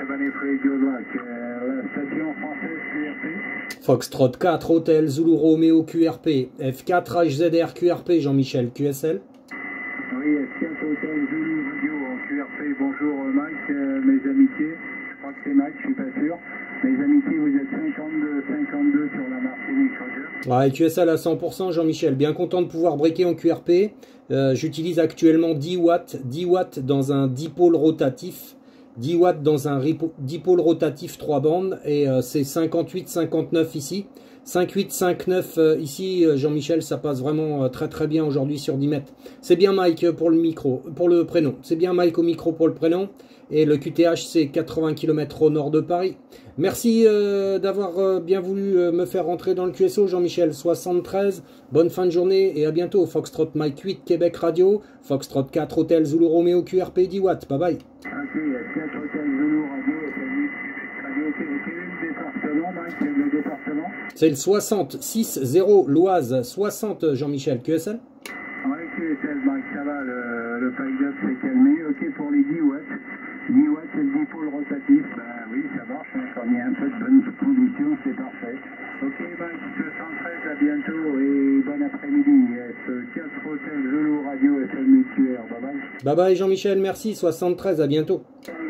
La station française QRP. Foxtrot 4, Hôtel Zulu Romeo QRP. F4 HZR QRP, Jean-Michel QSL. Oui, F4 Hôtel Zulu Radio en QRP. Bonjour Mike, mes amitiés. Je crois que c'est Mike, je suis pas sûr. Mes amitiés, vous êtes 52 sur la Martinique, Roger. Ouais, QSL à 100%, Jean-Michel. Bien content de pouvoir breaker en QRP. J'utilise actuellement 10 watts dans un dipôle rotatif. 10 watts dans un dipôle rotatif 3 bandes. Et c'est 58-59 ici. 5,8-5,9 ici, Jean-Michel, ça passe vraiment très très bien aujourd'hui sur 10 mètres. C'est bien Mike pour le micro, pour le prénom. C'est bien Mike au micro pour le prénom. Et le QTH, c'est 80 km au nord de Paris. Merci d'avoir bien voulu me faire rentrer dans le QSO, Jean-Michel. 73, bonne fin de journée et à bientôt. Foxtrot Mike 8, Québec Radio. Foxtrot 4, Hôtel Zulu Romeo QRP 10 watts. Bye bye. Ok, 4 Hôtel Zulu Radio, Québec Radio. Quel est le département, Mike, le département? C'est le 60-6-0 l'Oise. 60, Jean-Michel. QSL? Oui, QSL, Mike, ça va, le pipe-up s'est calmé. Ok, pour les 10 watts. 10 watts, c'est le dipôle rotatif. Ben oui, ça marche, hein. Quand il y a un peu de bonne condition, c'est parfait. Ok, Mike, 213, à bientôt et bon après-midi. F4 Hôtel Zulu Radio, FM Mutuaire. Bye bye. Bye bye, Jean-Michel. Merci. 73, à bientôt.